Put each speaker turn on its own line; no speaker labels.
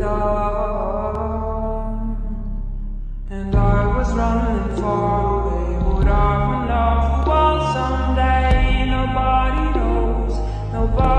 done. And I was running far away. Would I run off the wall someday? Nobody knows, nobody